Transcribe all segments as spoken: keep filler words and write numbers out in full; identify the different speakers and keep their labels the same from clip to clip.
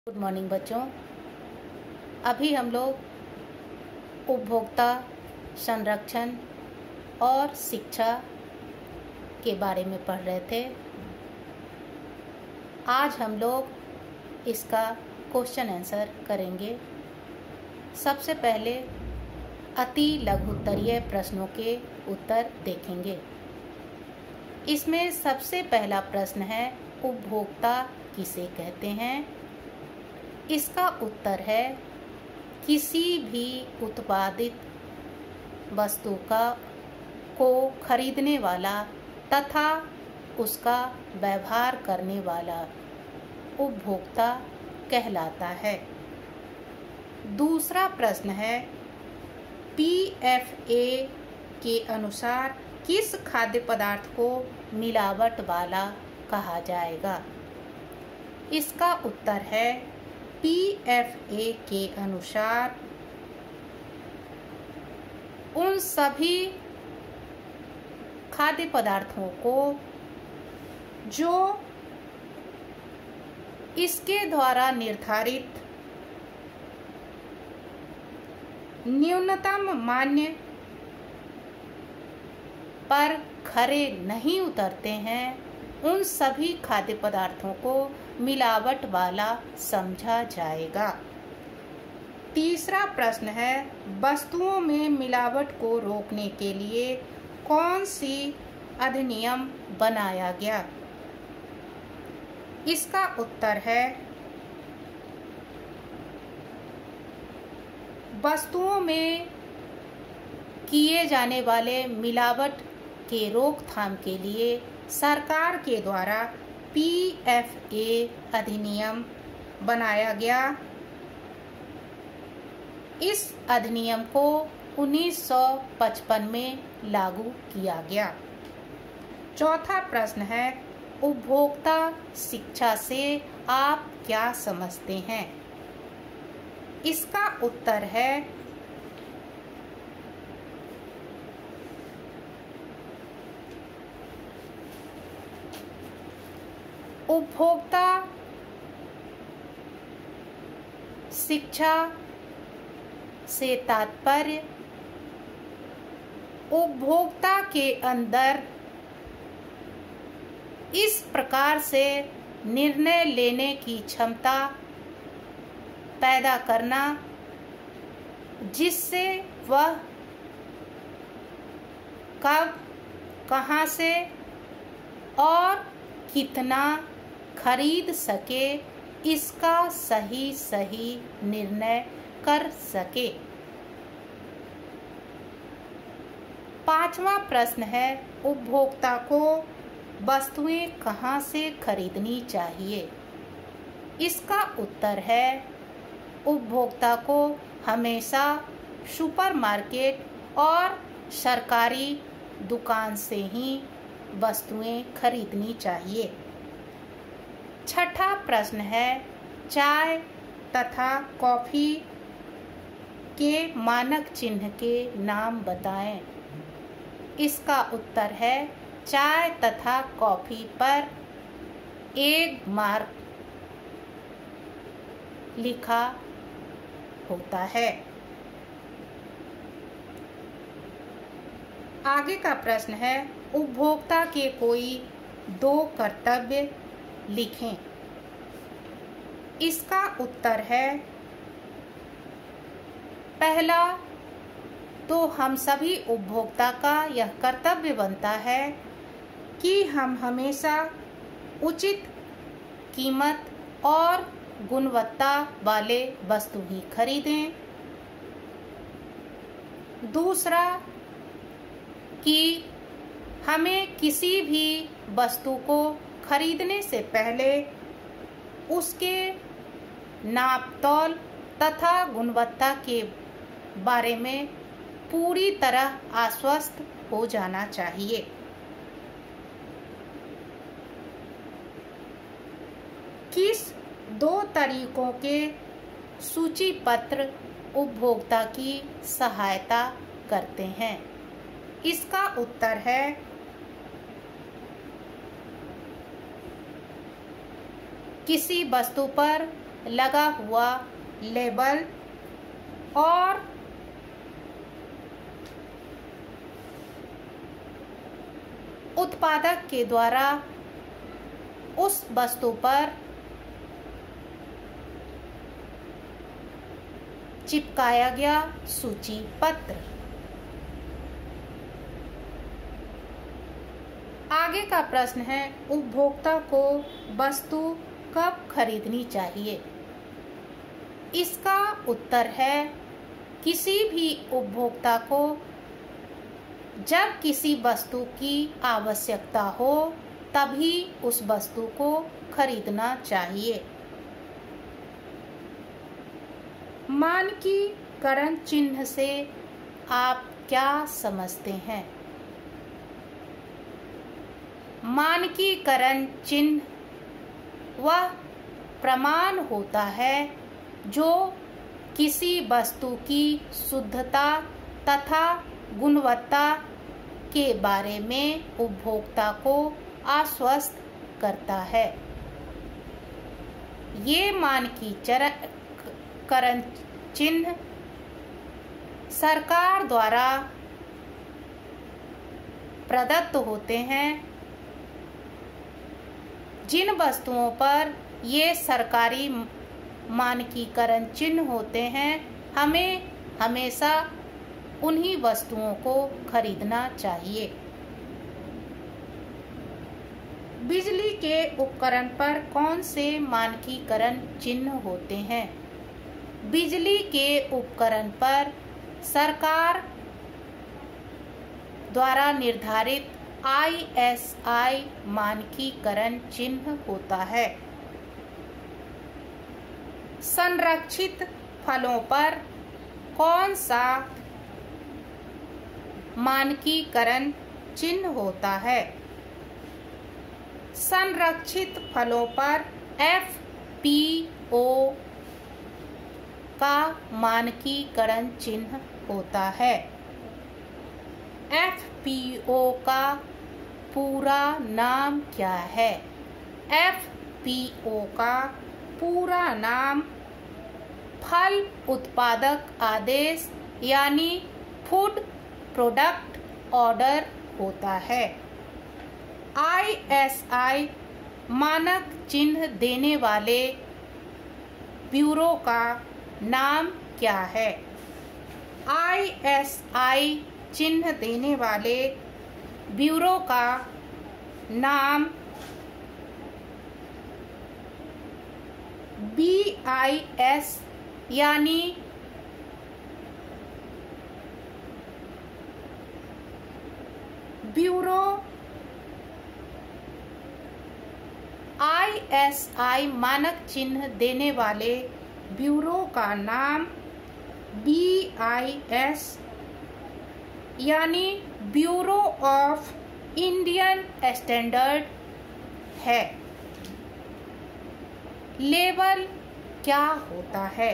Speaker 1: Good morning बच्चों। अभी हम लोग उपभोक्ता संरक्षण और शिक्षा के बारे में पढ़ रहे थे। आज हम लोग इसका क्वेश्चन आंसर करेंगे। सबसे पहले अति लघुत्तरीय प्रश्नों के उत्तर देखेंगे। इसमें सबसे पहला प्रश्न है, उपभोक्ता किसे कहते हैं? इसका उत्तर है, किसी भी उत्पादित वस्तु का को खरीदने वाला तथा उसका व्यवहार करने वाला उपभोक्ता कहलाता है। दूसरा प्रश्न है, पी एफ ए के अनुसार किस खाद्य पदार्थ को मिलावट वाला कहा जाएगा? इसका उत्तर है, पी एफ ए के अनुसार उन सभी खाद्य पदार्थों को जो इसके द्वारा निर्धारित न्यूनतम मान्य पर खरे नहीं उतरते हैं, उन सभी खाद्य पदार्थों को मिलावट वाला समझा जाएगा। तीसरा प्रश्न है, वस्तुओं में मिलावट को रोकने के लिए कौन सी अधिनियम बनाया गया? इसका उत्तर है, वस्तुओं में किए जाने वाले मिलावट के रोकथाम के लिए सरकार के द्वारा पी एफ ए अधिनियम बनाया गया। इस अधिनियम को उन्नीस सौ पचपन में लागू किया गया। चौथा प्रश्न है, उपभोक्ता शिक्षा से आप क्या समझते हैं? इसका उत्तर है, उपभोक्ता शिक्षा से तात्पर्य उपभोक्ता के अंदर इस प्रकार से निर्णय लेने की क्षमता पैदा करना जिससे वह कब, कहां से और कितना खरीद सके, इसका सही सही निर्णय कर सके। पांचवा प्रश्न है, उपभोक्ता को वस्तुएं कहां से खरीदनी चाहिए? इसका उत्तर है, उपभोक्ता को हमेशा सुपरमार्केट और सरकारी दुकान से ही वस्तुएं खरीदनी चाहिए। छठा प्रश्न है, चाय तथा कॉफी के मानक चिन्ह के नाम बताएं। इसका उत्तर है, चाय तथा कॉफी पर एक मार्क लिखा होता है। आगे का प्रश्न है, उपभोक्ता के कोई दो कर्तव्य लिखें। इसका उत्तर है, पहला तो हम सभी उपभोक्ता का यह कर्तव्य बनता है कि हम हमेशा उचित कीमत और गुणवत्ता वाले वस्तु ही खरीदें। दूसरा कि हमें किसी भी वस्तु को खरीदने से पहले उसके नाप-तौल तथा गुणवत्ता के बारे में पूरी तरह आश्वस्त हो जाना चाहिए। किस दो तरीकों के सूची पत्र उपभोक्ता की सहायता करते हैं? इसका उत्तर है, किसी वस्तु पर लगा हुआ लेबल और उत्पादक के द्वारा उस वस्तु पर चिपकाया गया सूची पत्र। आगे का प्रश्न है, उपभोक्ता को वस्तु कब खरीदनी चाहिए? इसका उत्तर है, किसी भी उपभोक्ता को जब किसी वस्तु की आवश्यकता हो तभी उस वस्तु को खरीदना चाहिए। मानकीकरण चिन्ह से आप क्या समझते हैं? मानकीकरण चिन्ह वह प्रमाण होता है जो किसी वस्तु की शुद्धता तथा गुणवत्ता के बारे में उपभोक्ता को आश्वस्त करता है। ये मानकीकरण चिन्ह सरकार द्वारा प्रदत्त होते हैं। जिन वस्तुओं पर ये सरकारी मानकीकरण चिन्ह होते हैं, हमें हमेशा उन्हीं वस्तुओं को खरीदना चाहिए। बिजली के उपकरण पर कौन से मानकीकरण चिन्ह होते हैं? बिजली के उपकरण पर सरकार द्वारा निर्धारित आई एस आई मानकीकरण चिन्ह होता है। संरक्षित फलों पर कौन सा मानकीकरण चिन्ह होता है? संरक्षित फलों पर एफ पी ओ का मानकीकरण चिन्ह होता है। एफ पी ओ का पूरा नाम क्या है? एफ पी ओ का पूरा नाम फल उत्पादक आदेश यानी फूड प्रोडक्ट ऑर्डर होता है। आई एस आई मानक चिन्ह देने वाले ब्यूरो का नाम क्या है? आई एस आई चिन्ह देने वाले ब्यूरो का नाम बी आई एस यानी ब्यूरो आई एस आई मानक चिन्ह देने वाले ब्यूरो का नाम बी आई एस यानी ब्यूरो ऑफ इंडियन स्टैंडर्ड है। लेबल क्या होता है?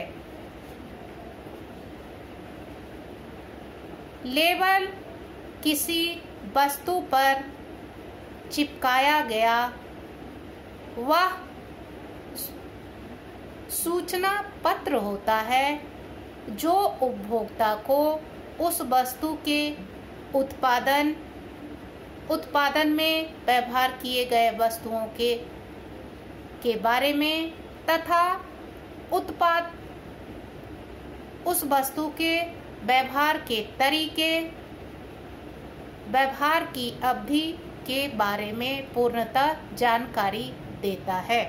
Speaker 1: लेबल किसी वस्तु पर चिपकाया गया वह सूचना पत्र होता है जो उपभोक्ता को उस वस्तु के उत्पादन उत्पादन में व्यवहार किए गए वस्तुओं के के बारे में तथा उत्पाद उस वस्तु के व्यवहार के तरीके, व्यवहार की अवधि के बारे में पूर्णतः जानकारी देता है।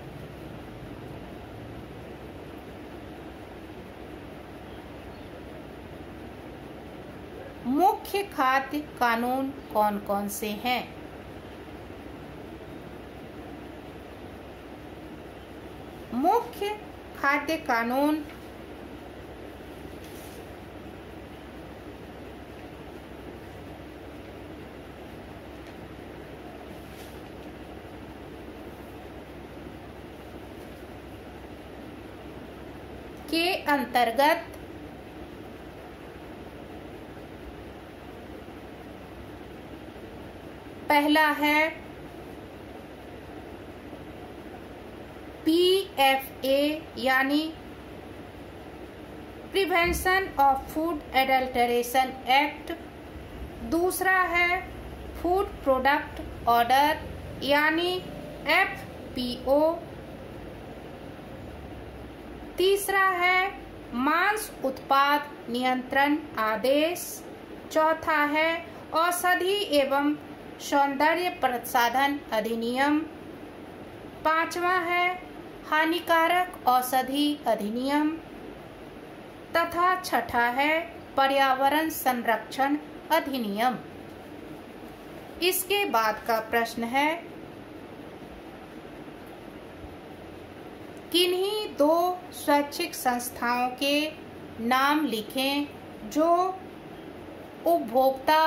Speaker 1: मुख्य खाद्य कानून कौन कौन से हैं? मुख्य खाद्य कानून के अंतर्गत पहला है पी एफ ए यानी prevention of food adulteration act. दूसरा है फूड प्रोडक्ट ऑर्डर यानी एफ पी ओ। तीसरा है मांस उत्पाद नियंत्रण आदेश। चौथा है औषधि एवं सौंदर्य प्रसाधन अधिनियम। पांचवा है हानिकारक औषधि अधिनियम तथा छठा है पर्यावरण संरक्षण अधिनियम। इसके बाद का प्रश्न है किन्हीं दो स्वैच्छिक संस्थाओं के नाम लिखें जो उपभोक्ता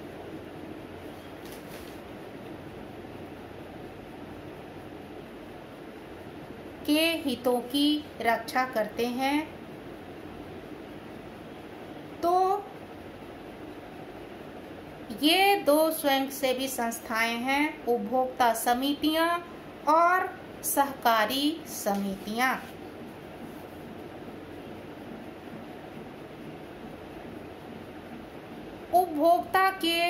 Speaker 1: के हितों की रक्षा करते हैं। तो ये दो स्वयंसेवी संस्थाएं हैं उपभोक्ता समितियां और सहकारी समितियां। उपभोक्ता के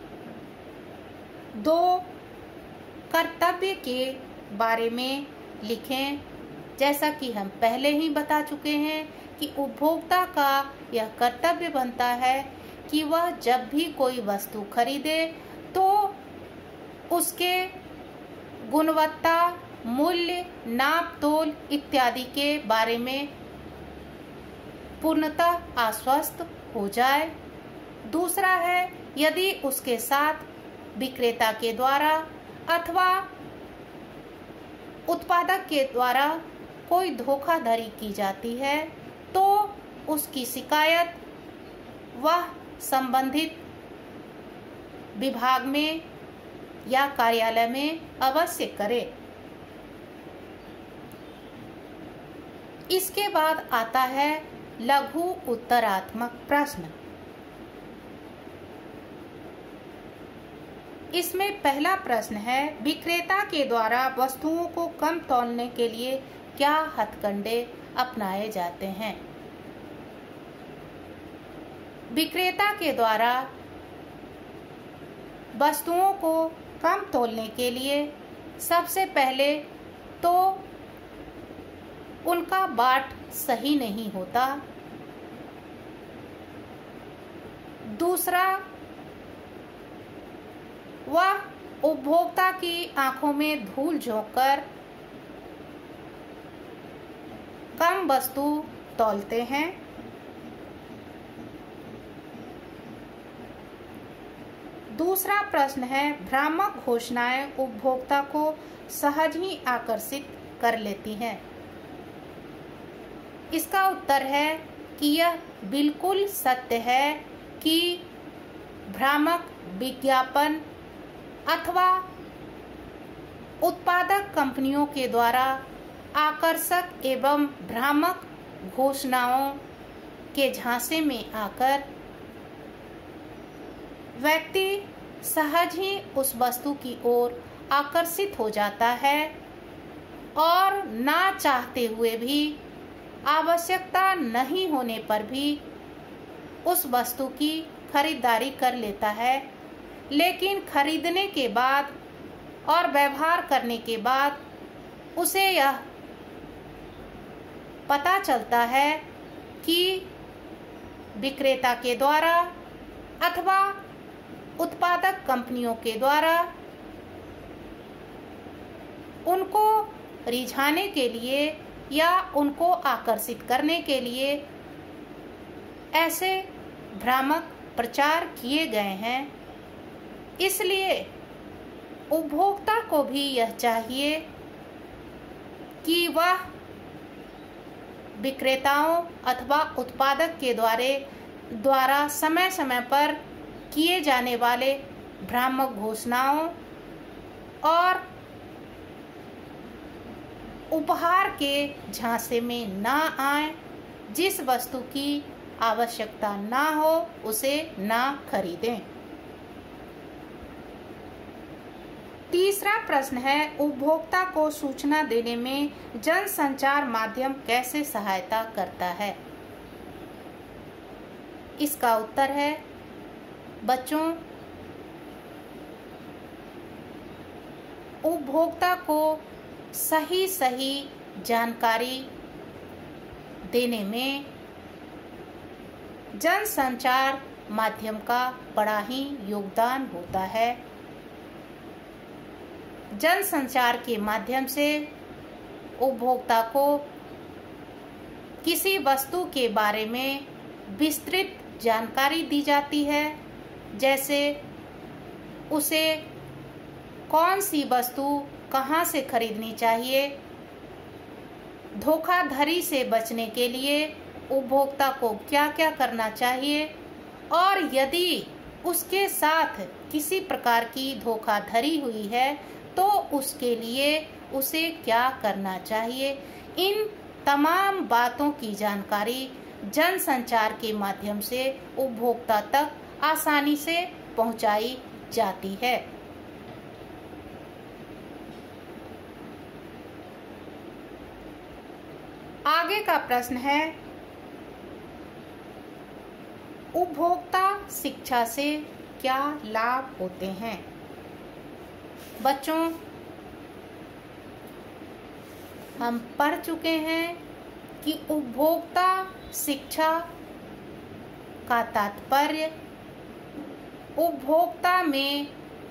Speaker 1: दो कर्तव्य के बारे में लिखें। जैसा कि हम पहले ही बता चुके हैं कि उपभोक्ता का यह कर्तव्य बनता है कि वह जब भी कोई वस्तु खरीदे तो उसके गुणवत्ता, मूल्य, नाप तोल इत्यादि के बारे में पूर्णतः आश्वस्त हो जाए। दूसरा है यदि उसके साथ विक्रेता के द्वारा अथवा उत्पादक के द्वारा कोई धोखाधड़ी की जाती है तो उसकी शिकायत वह संबंधित विभाग में या कार्यालय में अवश्य करे। इसके बाद आता है लघु उत्तरात्मक प्रश्न। इसमें पहला प्रश्न है विक्रेता के द्वारा वस्तुओं को कम तौलने के लिए क्या हथकंडे अपनाए जाते हैं। विक्रेता के द्वारा वस्तुओं को कम तौलने के लिए सबसे पहले तो उनका बाट सही नहीं होता। दूसरा, वह उपभोक्ता की आंखों में धूल झोंककर कम वस्तु तौलते हैं। दूसरा प्रश्न है भ्रामक घोषणाएं उपभोक्ता को सहज ही आकर्षित कर लेती हैं। इसका उत्तर है कि यह बिल्कुल सत्य है कि भ्रामक विज्ञापन अथवा उत्पादक कंपनियों के द्वारा आकर्षक एवं भ्रामक घोषणाओं के झांसे में आकर व्यक्ति सहज ही उस वस्तु की ओर आकर्षित हो जाता है और ना चाहते हुए भी, आवश्यकता नहीं होने पर भी उस वस्तु की खरीदारी कर लेता है। लेकिन खरीदने के बाद और व्यवहार करने के बाद उसे यह पता चलता है कि विक्रेता के द्वारा अथवा उत्पादक कंपनियों के द्वारा उनको रिझाने के लिए या उनको आकर्षित करने के लिए ऐसे भ्रामक प्रचार किए गए हैं। इसलिए उपभोक्ता को भी यह चाहिए कि वह विक्रेताओं अथवा उत्पादक के द्वारा द्वारा समय समय पर किए जाने वाले भ्रामक घोषणाओं और उपहार के झांसे में ना आए। जिस वस्तु की आवश्यकता ना हो उसे ना खरीदें। तीसरा प्रश्न है, उपभोक्ता को सूचना देने में जनसंचार माध्यम कैसे सहायता करता है? इसका उत्तर है बच्चों, उपभोक्ता को सही सही जानकारी देने में जनसंचार माध्यम का बड़ा ही योगदान होता है। जनसंचार के माध्यम से उपभोक्ता को किसी वस्तु के बारे में विस्तृत जानकारी दी जाती है, जैसे उसे कौन सी वस्तु कहाँ से खरीदनी चाहिए। धोखाधड़ी से बचने के लिए उपभोक्ता को क्या क्या करना चाहिए, और यदि उसके साथ किसी प्रकार की धोखाधड़ी हुई है तो उसके लिए उसे क्या करना चाहिए। इन तमाम बातों की जानकारी जनसंचार के माध्यम से उपभोक्ता तक आसानी से पहुंचाई जाती है। आगे का प्रश्न है, उपभोक्ता शिक्षा से क्या लाभ होते हैं? बच्चों, हम पढ़ चुके हैं कि उपभोक्ता शिक्षा का तात्पर्य उपभोक्ता में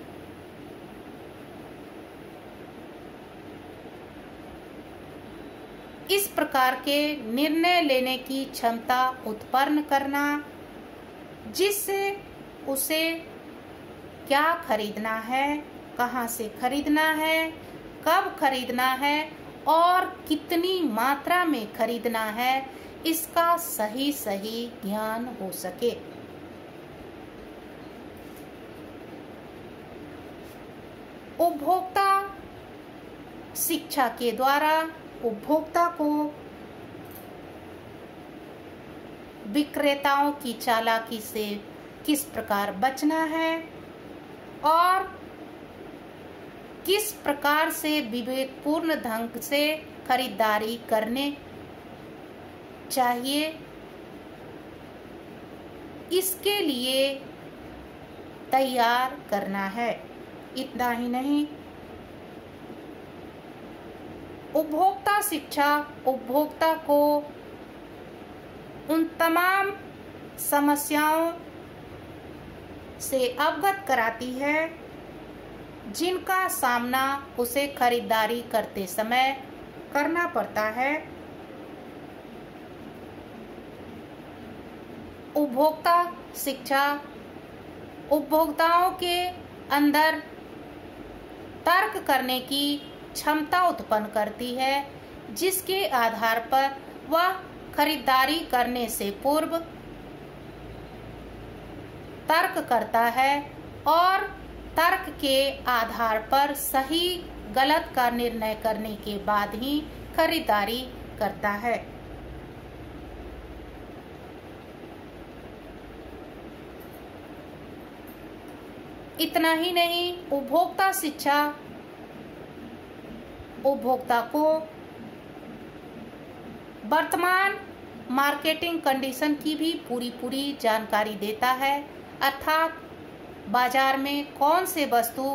Speaker 1: इस प्रकार के निर्णय लेने की क्षमता उत्पन्न करना, जिससे उसे क्या खरीदना है, कहाँ से खरीदना है, कब खरीदना है और कितनी मात्रा में खरीदना है, इसका सही सही ज्ञान हो सके। उपभोक्ता शिक्षा के द्वारा उपभोक्ता को विक्रेताओं की चालाकी से किस प्रकार बचना है और किस प्रकार से विवेकपूर्ण ढंग से खरीदारी करने चाहिए, इसके लिए तैयार करना है। इतना ही नहीं, उपभोक्ता शिक्षा उपभोक्ता को उन तमाम समस्याओं से अवगत कराती है जिनका सामना उसे खरीदारी करते समय करना पड़ता है। उपभोक्ता शिक्षा उपभोक्ताओं के अंदर तर्क करने की क्षमता उत्पन्न करती है, जिसके आधार पर वह खरीदारी करने से पूर्व तर्क करता है और तर्क के आधार पर सही गलत का निर्णय करने के बाद ही खरीदारी करता है। इतना ही नहीं, उपभोक्ता शिक्षा उपभोक्ता को वर्तमान मार्केटिंग कंडीशन की भी पूरी पूरी जानकारी देता है, अर्थात बाजार में कौन से वस्तु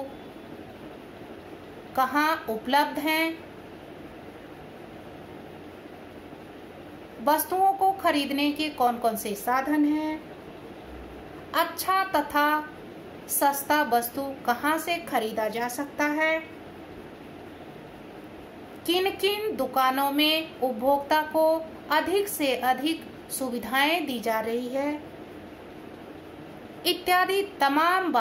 Speaker 1: कहाँ उपलब्ध हैं, वस्तुओं को खरीदने के कौन कौन से साधन हैं, अच्छा तथा सस्ता वस्तु कहाँ से खरीदा जा सकता है, किन किन दुकानों में उपभोक्ता को अधिक से अधिक सुविधाएं दी जा रही है, इत्यादि तमाम